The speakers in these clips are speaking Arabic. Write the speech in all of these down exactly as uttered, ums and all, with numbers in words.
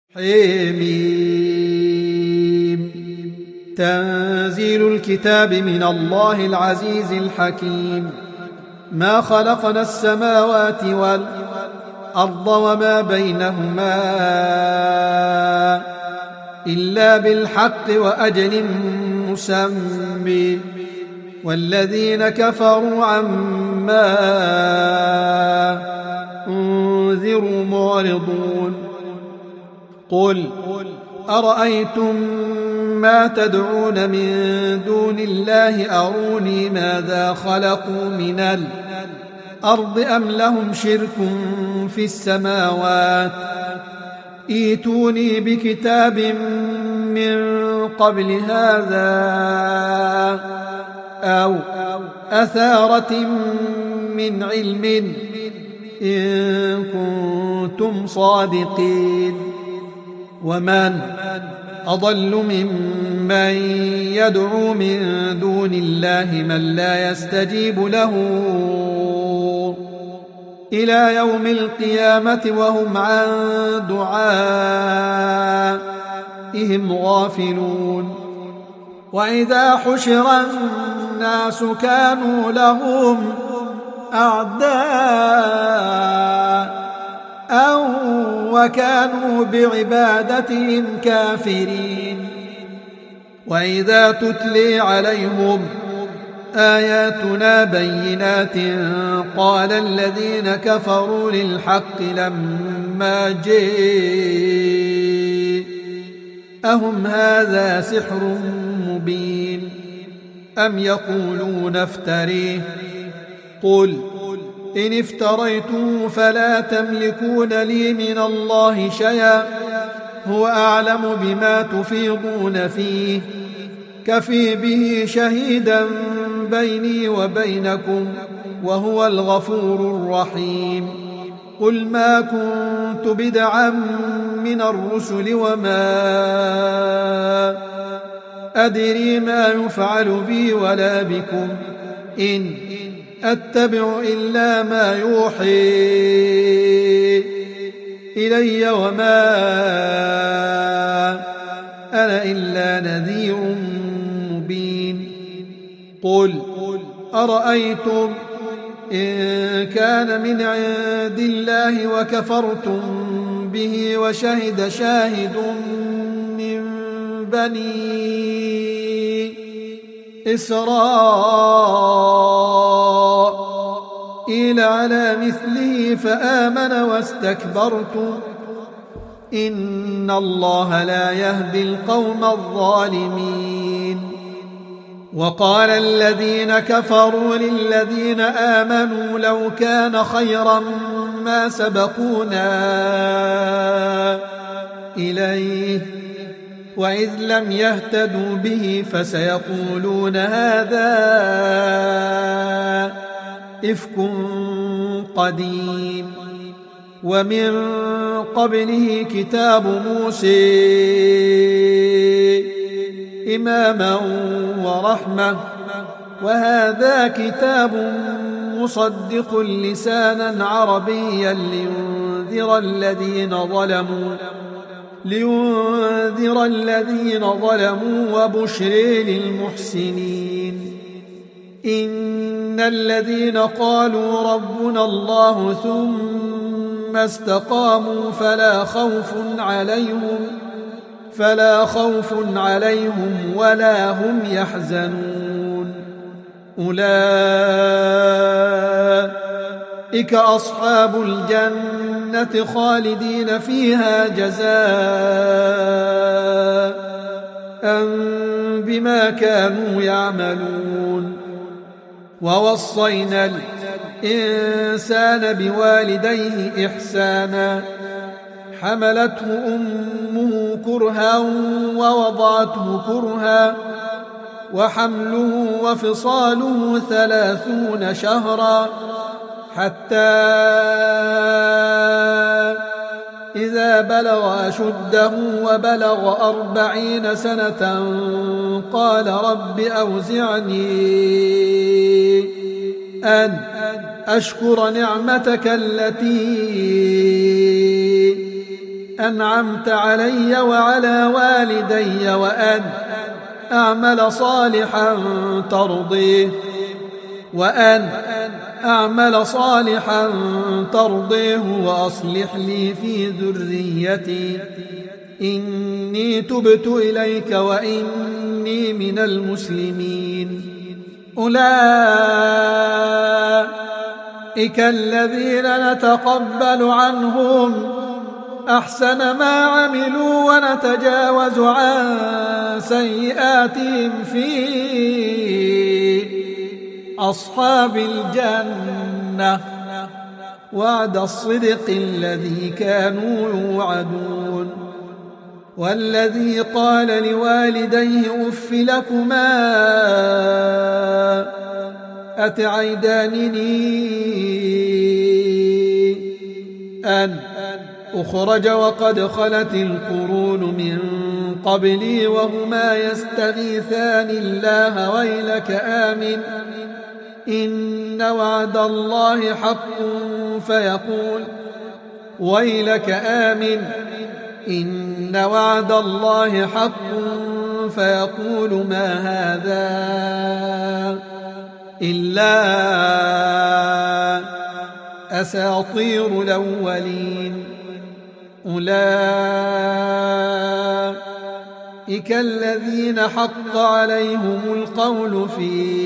حميم تنزيل الكتاب من الله العزيز الحكيم. ما خلقنا السماوات والأرض وما بينهما إلا بالحق وأجل مسمى، والذين كفروا عما أنذروا معرضون. قل أرأيتم ما تدعون من دون الله أروني ماذا خلقوا من الأرض أم لهم شرك في السماوات، ائتوني بكتاب من قبل هذا أو أثارة من علم إن كنتم صادقين. ومن أضل ممن يدعو من دون الله من لا يستجيب له إلى يوم القيامة وهم عن دعائهم غافلون. وإذا حشر الناس كانوا لهم أعداء أو وكانوا بعبادتهم كافرين. وإذا تتلي عليهم آياتنا بينات قال الذين كفروا للحق لما جاءهم هذا سحر مبين أم يقولون افتريه، قل إن افتريته فلا تملكون لي من الله شيئا هو أعلم بما تفيضون فيه كفي به شهيدا بيني وبينكم وهو الغفور الرحيم. قل ما كنت بدعا من الرسل وما أدري ما يفعل بي ولا بكم إن أتبع إلا ما يوحي إلي وما أنا إلا نذير مبين. قل أرأيتم إن كان من عند الله وكفرتم به وشهد شاهد من بني إسرائيل على مثله فآمن واستكبرتم إن الله لا يهدي القوم الظالمين. وقال الذين كفروا للذين آمنوا لو كان خيرا ما سبقونا إليه وإذ لم يهتدوا به فسيقولون هذا إفك قديم. ومن قبله كتاب موسى إماما ورحمة وهذا كتاب مصدق لسانا عربيا لينذر الذين ظلموا لينذر الذين ظلموا وبشر للمحسنين. إن الذين قالوا ربنا الله ثم استقاموا فلا خوف عليهم فلا خوف عليهم ولا هم يحزنون أولئك أصحاب الجنة خالدين فيها جزاء بما كانوا يعملون. ووصينا الإنسان بوالديه إحسانا حملته أمه كرها ووضعته كرها وحمله وفصاله ثلاثون شهرا حتى إذا بلغ أشده وبلغ أربعين سنة قال رب أوزعني أن أشكر نعمتك التي أنعمت علي وعلى والدي وأن أعمل صالحا ترضيه وأن أعمل صالحا ترضيه وأصلح لي في ذريتي إني تبت إليك وإني من المسلمين. أولئك الذين نتقبل عنهم أحسن ما عملوا ونتجاوز عن سيئاتهم في أصحاب الجنة وعد الصدق الذي كانوا يوعدون. والذي قال لوالديه أف لكما أتعيدانني أن أخرج وقد خلت القرون من قبلي وهما يستغيثان الله ويلك آمن إن وعد الله حق فيقول ويلك آمن إن وعد الله حق فيقول ما هذا إلا أساطير الأولين. أولئك الذين حق عليهم القول في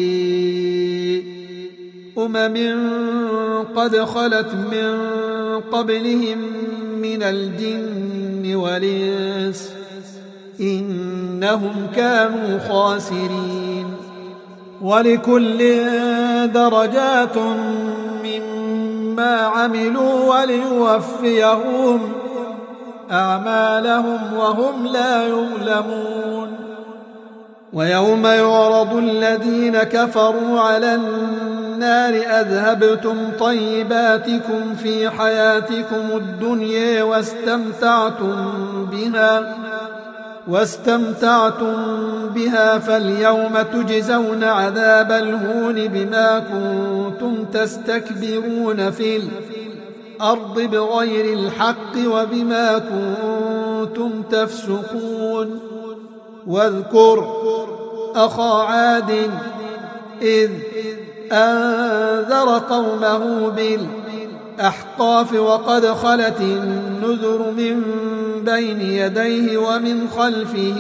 أمم قد خلت من قبلهم من الجن والإنس إنهم كانوا خاسرين. ولكل درجات مما عملوا وليوفيهم أعمالهم وهم لا يظلمون. ويوم يعرض الذين كفروا على النار أذهبتم طيباتكم في حياتكم الدنيا واستمتعتم بها واستمتعتم بها فاليوم تجزون عذاب الهون بما كنتم تستكبرون في الأرض بغير الحق وبما كنتم تفسقون. واذكر أخا عاد إذ أنذر قومه بالأحقاف وقد خلت النذر من بين يديه ومن خلفه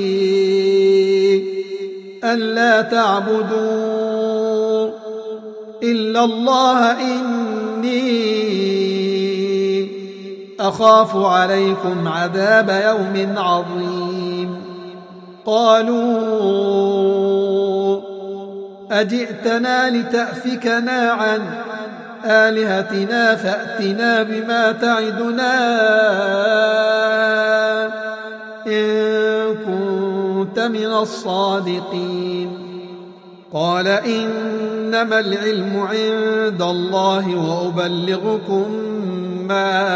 ألا تعبدوا إلا الله إني أخاف عليكم عذاب يوم عظيم. قالوا أجئتنا لتأفكنا عن آلهتنا فأتنا بما تعدنا إن كنت من الصادقين. قال إنما العلم عند الله وأبلغكم ما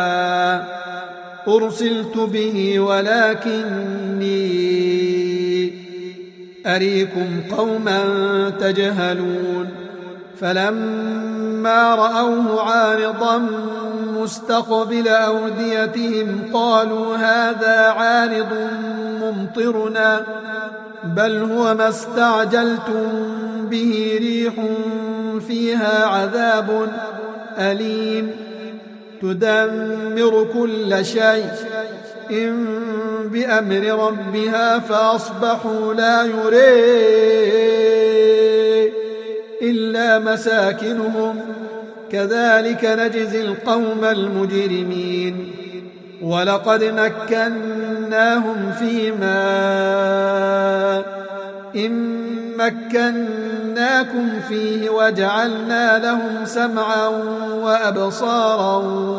أرسلت به ولكني أريكم قوما تجهلون. فلما رأوه عارضا مستقبل أوديتهم قالوا هذا عارض ممطرنا بل هو ما استعجلتم به ريح فيها عذاب أليم تدمر كل شيء إن بأمر ربها فأصبحوا لا يرى إلا مساكنهم كذلك نجزي القوم المجرمين. ولقد مكناهم فيما إن مكناكم فيه وجعلنا لهم سمعا وأبصارا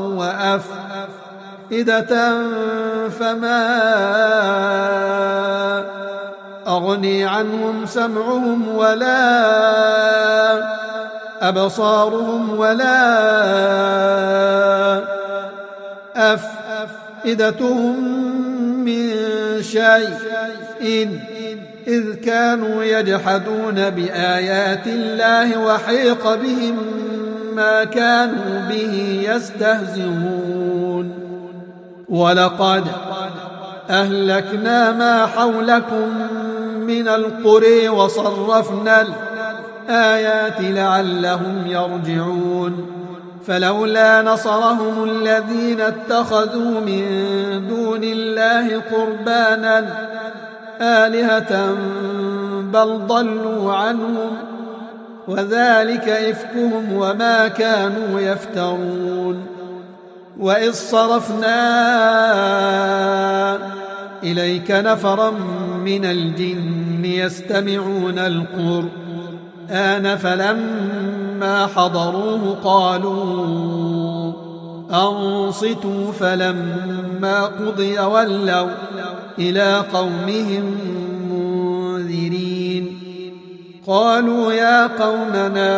وأفئدة فما أغني عنهم سمعهم ولا أبصارهم ولا أفئدتهم من شيء إذ كانوا يجحدون بآيات الله وحيق بهم ما كانوا به يستهزئون. ولقد أهلكنا ما حولكم من القرى وصرفنا الآيات لعلهم يرجعون فلولا نصرهم الذين اتخذوا من دون الله قربانا آلهة بل ضلوا عنهم وذلك إفكهم وما كانوا يفترون وإذ صرفنا إليك نفرا من الجن يستمعون القرآن فلما حضروه قالوا أنصتوا فلما قضي ولوا إلى قومهم منذرين قالوا يا قومنا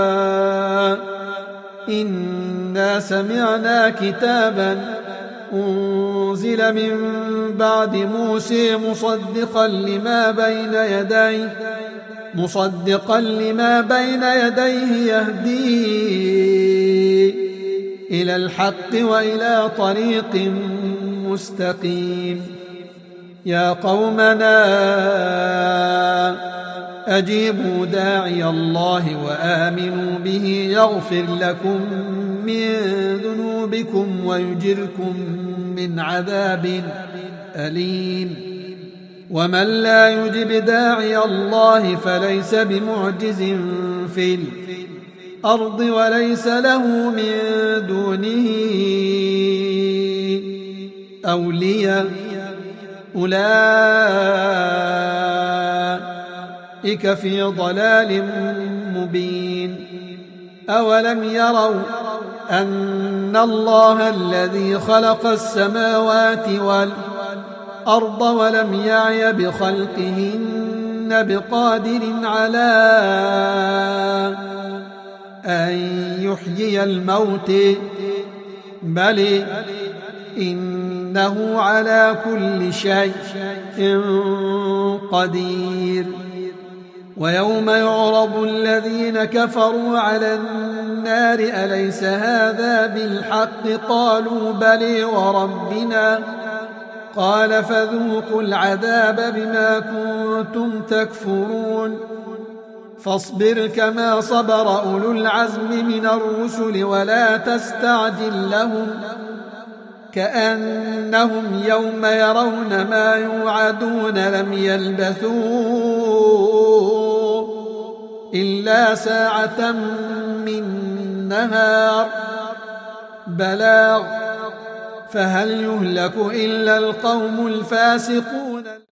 إنا سمعنا كتابا أنزل من بعد موسى مصدقا لما بين يديه مصدقا لما بين يديه يهدي إلى الحق وإلى طريق مستقيم يا قومنا أجيبوا داعي الله وآمنوا به يغفر لكم من ذنوبكم ويجركم من عذاب أليم ومن لا يجب داعي الله فليس بمعجز في الأرض وليس له من دونه أولياء أولئك في ضلال مبين أولم يروا أن الله الذي خلق السماوات والأرض ولم يعي بخلقهن بقادر على أن يحيي الموت بل إنه على كل شيء قدير ويوم يعرض الذين كفروا على النار أليس هذا بالحق قالوا بلى وربنا قال فذوقوا العذاب بما كنتم تكفرون فاصبر كما صبر أولو العزم من الرسل ولا تستعجل لهم كأنهم يوم يرون ما يوعدون لم يلبثوا إلا ساعة من نهار بلاغ فهل يهلك إلا القوم الفاسقون